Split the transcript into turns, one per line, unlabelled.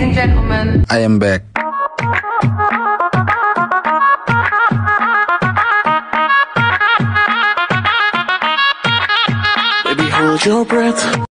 Ladies and gentlemen,
I am back.
Baby, hold your breath.